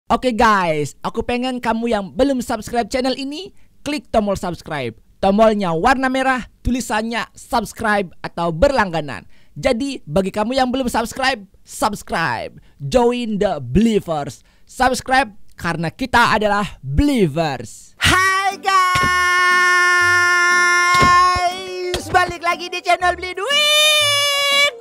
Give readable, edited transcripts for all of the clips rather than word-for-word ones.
Oke guys, aku pengen kamu yang belum subscribe channel ini, klik tombol subscribe. Tombolnya warna merah, tulisannya subscribe atau berlangganan. Jadi bagi kamu yang belum subscribe, subscribe. Join the believers. Subscribe karena kita adalah believers. Hai guys, balik lagi di channel Beli Duit.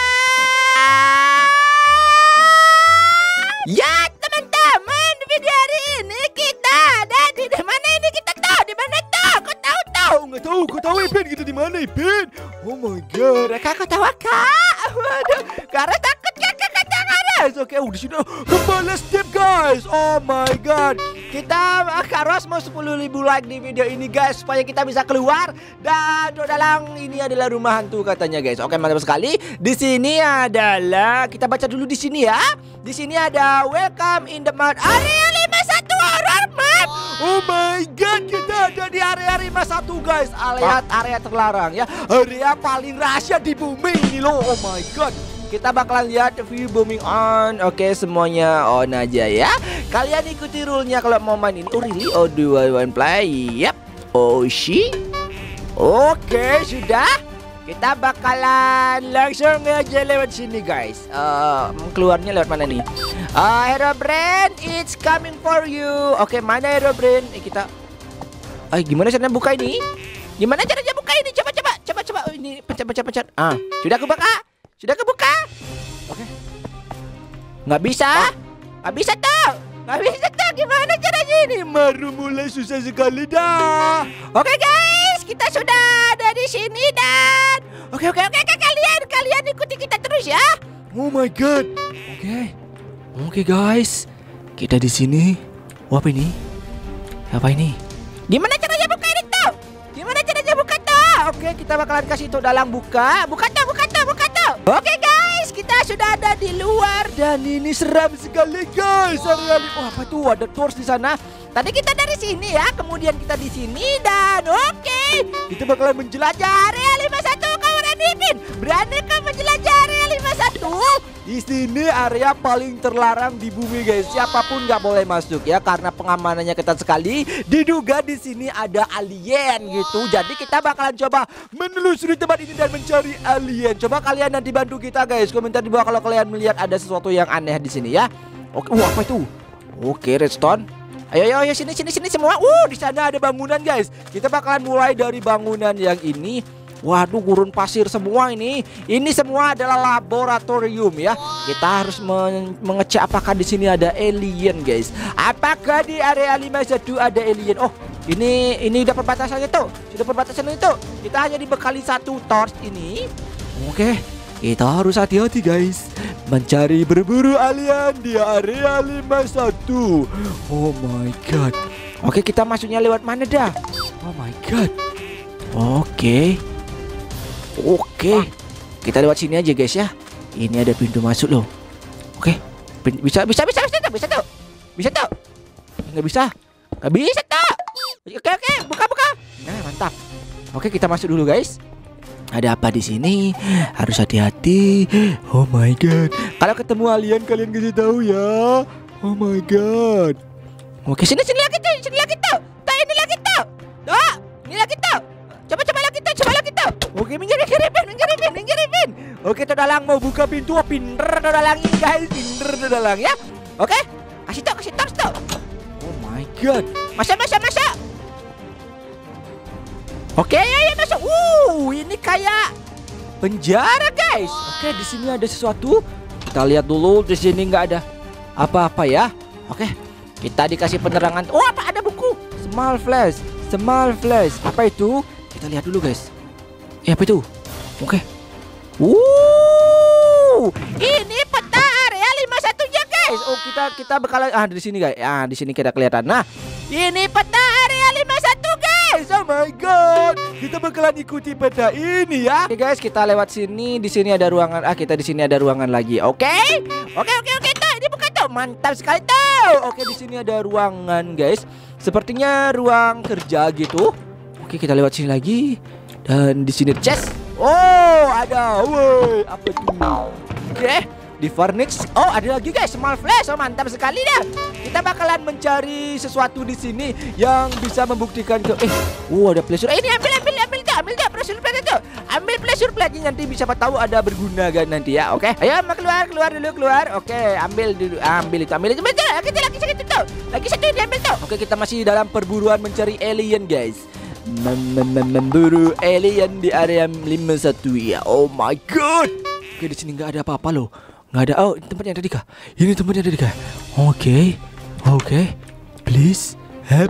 Ya teman-teman, di video hari ini kita ada di mana ini kita tahu di mana tahu? Kau tahu? Nggak tahu, kau tahu Ipin kita di mana Ipin? Oh my god, Kak tahu kak? Waduh, karena takut kakak kata Karas. oke, di sini kembali step guys. Oh my god, Kita Karos mau 10.000 like di video ini guys, supaya kita bisa keluar dan dalang ini adalah rumah hantu katanya guys. Oke, mantap sekali. Di sini adalah kita baca dulu di sini ya. Di sini ada welcome in the mud area 51 horror map. oh my god, kita ada di area 51 guys. Lihat area terlarang ya. Area paling rahasia di bumi ini loh. Oh my god. Kita bakalan lihat view booming on. Oke, semuanya on aja ya. Kalian ikuti rule-nya kalau mau main ini. Oh really? Oh, do I want play? Yap. Oh she. Oke, sudah. Kita bakalan langsung aja lewat sini guys. Keluarnya lewat mana nih? Herobrine, it's coming for you. Oke, mana Herobrine? Kita gimana caranya buka ini? Gimana caranya buka ini? Coba. Oh, ini pencet. Sudah kebuka? Sudah kebuka? Oke. Nggak bisa? Nggak bisa tuh. Gimana caranya ini? Baru mulai susah sekali dah. Oke guys, kita sudah ada di sini dan oke, kalian ikuti kita terus ya. Oh my god. Oke guys, kita di sini. Apa ini? Gimana caranya buka ini tuh? Oke, kita bakalan kasih tuh dalam buka tuh. Oke guys, kita sudah ada di luar dan ini seram sekali guys. Apa tuh? Ada doors di sana. Tadi kita dari sini ya, kemudian kita di sini dan oke, kita bakalan menjelajah area 51. Kau berani kau menjelajah area 51? Di sini area paling terlarang di bumi guys. Siapapun nggak boleh masuk ya, karena pengamanannya ketat sekali. Diduga di sini ada alien gitu. Jadi kita bakalan coba menelusuri tempat ini dan mencari alien. Coba kalian nanti bantu kita guys. Komentar di bawah kalau kalian melihat ada sesuatu yang aneh di sini ya. Oke, apa itu? Oke, redstone. Ayo sini semua. Di sana ada bangunan guys. Kita bakalan mulai dari bangunan yang ini. Waduh, gurun pasir semua ini. Ini semua adalah laboratorium ya. Kita harus mengecek apakah di sini ada alien guys. Apakah di area 51 ada alien? Oh, ini udah perbatasannya tuh. Sudah perbatasan itu. Kita hanya dibekali satu torch ini. Oke, kita harus hati-hati guys. Mencari berburu alien di area 51. Oh my god. Oke, kita masuknya lewat mana dah? Oh my god. Oke, kita lewat sini aja guys ya. Ini ada pintu masuk loh. Oke, bisa tuh. Nggak bisa tuh. Oke, buka. Nah, mantap. Oke, kita masuk dulu guys. Ada apa di sini? Harus hati-hati. Oh my god. Kalau ketemu alien kalian kasih tahu ya. Oh my god. Oke, sini lagi tuh. Ini lagi tuh. Ini lagi tuh. Coba lagi tuh. Oke, minggir Ipin. Oke, Dalang mau buka pintu. Pinter Dalang ini guys. Ya. Oke, kasih tahu. Oh my god. Masa. Oke, ya masuk. Ini kayak penjara guys. Oke, di sini ada sesuatu. Kita lihat dulu. Di sini nggak ada apa-apa ya. Oke, kita dikasih penerangan. Oh, apa? Ada buku. Small flash. Apa itu? Kita lihat dulu guys. Apa itu? Oke. Ini peta area 51-nya guys. Oh, kita bakalan di sini guys. Di sini kita kelihatan. Nah, ini peta area 51 guys. Oh my god. Kita bakalan ikuti peta ini ya. Oke guys, kita lewat sini. Di sini ada ruangan. Kita di sini ada ruangan lagi. Oke. Tuh, ini bukan tuh. Mantap sekali tuh. Oke, di sini ada ruangan guys. Sepertinya ruang kerja gitu. Oke, kita lewat sini lagi. Dan di sini chest. Oh, ada. Woi, apa itu? Oke. di furnace. Oh, ada lagi guys, small flash. Oh, mantap sekali dah. Kita bakalan mencari sesuatu di sini yang bisa membuktikan ke ada pleasure. Ini ambil dah pleasure plate itu. Ambil pleasure plate nanti bisa tahu ada berguna kan nanti ya. Oke. Ayo keluar dulu. Oke, ambil itu. Betul. Kita lagi satu. Lagi satu diambil tuh. Oke, kita masih dalam perburuan mencari alien guys. Memburu alien di area 51 ya. Oh my god. Oke, di sini nggak ada apa-apa loh. Nggak ada. Oh, ini tempatnya tadi kah? Ini tempatnya tadi kah? Oke. Please help.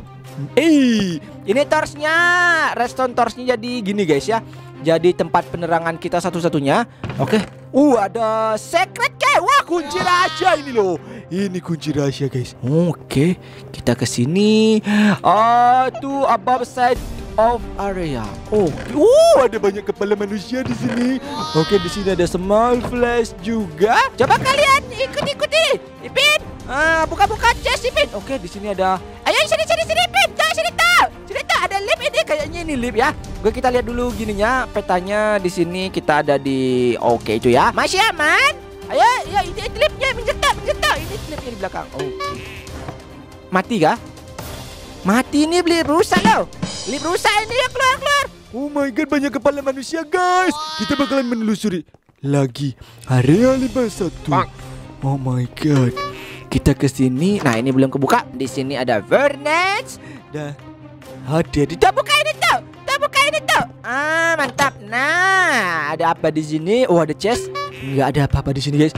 Ini torchnya. Redstone torchnya jadi gini guys ya. Jadi tempat penerangan kita satu-satunya. Oke. Ada secret guys. Wah, kunci rahasia ini loh. Ini kunci rahasia guys. Oke, kita ke sini. To above side of area. Ada banyak kepala manusia di sini. Oke, di sini ada small flash juga. Coba kalian ikut ini. Ipin. Buka chest Ipin. Oke, di sini ada. Ayo sini Ipin. Sini tuh. Ada lift ini kayaknya ini lift ya. Oke, kita lihat dulu gininya petanya di sini kita ada di itu ya. Masih aman? Ayo, ini liftnya menjetak. Ini liftnya di belakang. Oke. Mati kah? Mati ini lift rusak loh. Lift rusak ini ya, keluar. Oh my god, banyak kepala manusia guys. Kita bakalan menelusuri lagi area 51. Oh my god. Kita ke sini. Nah, ini belum kebuka. Di sini ada furnace. Dah. Kita buka ini tuh. Mantap. Nah, ada apa di sini? Oh, ada chest. Nggak ada apa-apa di sini guys.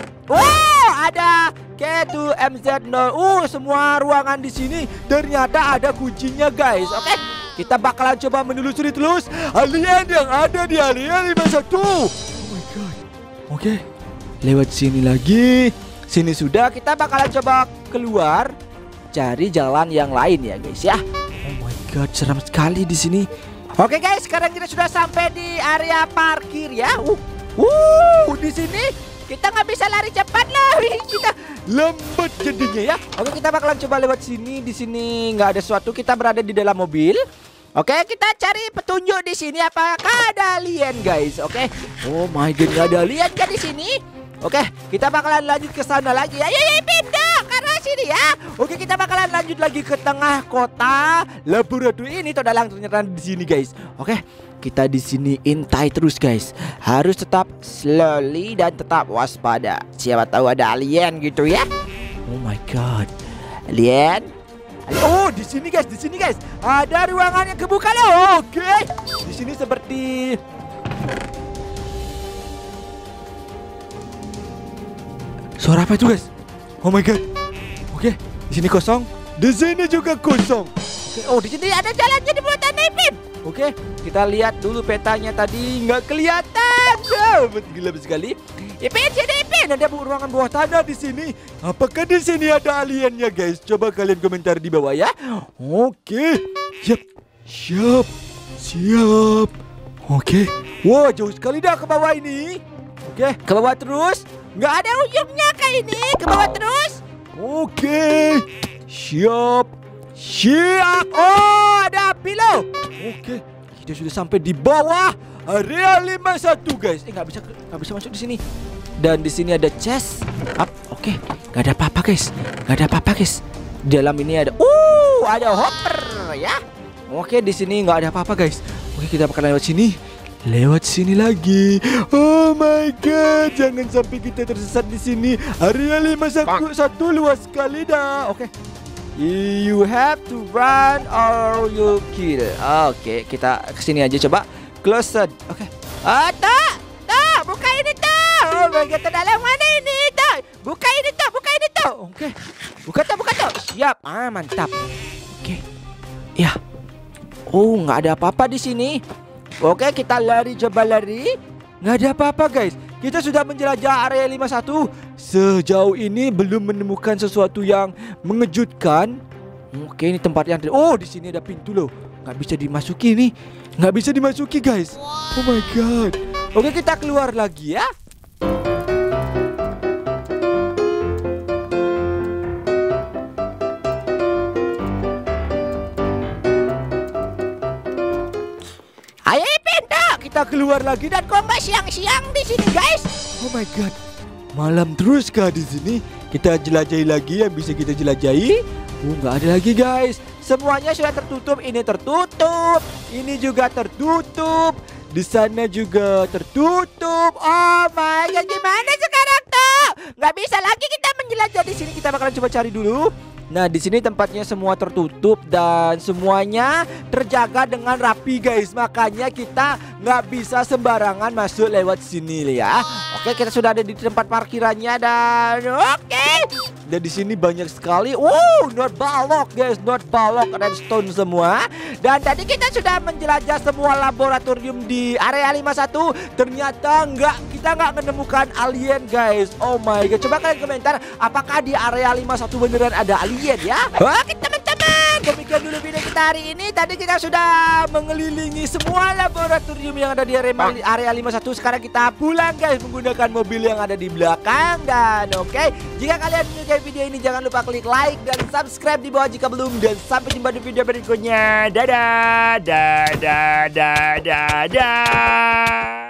Ada K2MZ0. Semua ruangan di sini ternyata ada kuncinya guys. Oke, kita bakalan coba menelusuri terus alien yang ada di area 51. Oh my god. Oke, lewat sini lagi. Sini sudah. Kita bakalan coba keluar, cari jalan yang lain ya guys ya. Oh my god, seram sekali di sini. Oke guys, sekarang kita sudah sampai di area parkir ya. Di sini kita nggak bisa lari cepat loh. Kita lambat jadinya ya. Oke, kita bakalan coba lewat sini. Di sini nggak ada sesuatu. Kita berada di dalam mobil. Oke, kita cari petunjuk di sini. Apakah ada alien guys? Oke. Oh my god, nggak ada alien kan di sini? Oke, kita bakalan lanjut ke sana lagi. Ayo pindah ke arah sini ya. Oke, kita bakalan lanjut lagi ke tengah kota laboratorium ini. Todalang ternyata di sini guys. Oke, kita di sini intai terus guys. Harus tetap slowly dan tetap waspada. Siapa tahu ada alien gitu ya. Oh my god, alien. Oh, di sini guys, ada ruangan yang kebuka loh. Oke, di sini seperti suara apa itu guys? Oh my god. Oke, di sini kosong. Di sini juga kosong. Oke, di sini ada jalannya di bawah tanah Ipin. Oke, kita lihat dulu petanya tadi nggak kelihatan. Gelap sekali. Ipin, sini Ipin. Ada ruangan bawah tanah di sini. Apakah di sini ada aliennya guys? Coba kalian komentar di bawah ya. Oke, siap. Oke. Wah, jauh sekali dah ke bawah ini. Oke, ke bawah terus. Nggak ada ujungnya kayak ini. Ke bawah terus. Oke. Siap. Oh, ada api loh. Oke, kita sudah sampai di bawah area 51 guys. Nggak bisa masuk di sini. Dan di sini ada chest. Oke, nggak ada apa-apa guys. Di dalam ini ada hopper ya. Oke, di sini nggak ada apa-apa guys. Oke, kita bakal lewat sini lagi. Oh my god, jangan sampai kita tersesat di sini. Area 51 luas sekali dah. Oke. You have to run or you kill. Oke, kita kesini aja coba. Closet. Oke. Tak, buka ini tuh. Oh my god, dalam mana ini tuh? Buka ini tuh. Oke. Buka tuh. Siap. Mantap. Oke. Ya. Oh, nggak ada apa-apa di sini. Oke, kita coba lari. Nggak ada apa-apa guys. Kita sudah menjelajah area 51. Sejauh ini belum menemukan sesuatu yang mengejutkan. Oke, ini tempat yang di sini ada pintu loh. Nggak bisa dimasuki guys. Oh my god. Oke, kita keluar lagi ya. Ayo pindah. Kita keluar lagi dan kok nggak siang-siang di sini guys. Oh my god. Malam terus kah di sini? Kita jelajahi lagi yang bisa kita jelajahi. Nggak ada lagi guys. Semuanya sudah tertutup. Ini tertutup. Ini juga tertutup. Di sana juga tertutup. Oh my god, gimana sekarang tuh? Nggak bisa lagi kita menjelajah di sini. Kita bakalan coba cari dulu. Nah, di sini tempatnya semua tertutup dan semuanya terjaga dengan rapi guys. Makanya kita nggak bisa sembarangan masuk lewat sini ya. Oke, kita sudah ada di tempat parkirannya dan oke. Dan di sini banyak sekali. Not balok guys, not balok, redstone semua. Dan tadi kita sudah menjelajah semua laboratorium di area 51. Ternyata kita nggak menemukan alien guys. Oh my god, coba kalian komentar apakah di area 51 beneran ada alien ya? Oke teman-teman, demikian dulu video kita hari ini. Tadi kita sudah mengelilingi semua laboratorium yang ada di area 51. Sekarang kita pulang guys menggunakan mobil yang ada di belakang. Dan oke, jika kalian menyukai video ini jangan lupa klik like dan subscribe di bawah jika belum. Dan sampai jumpa di video berikutnya. Dadah, dadah, dadah, dadah.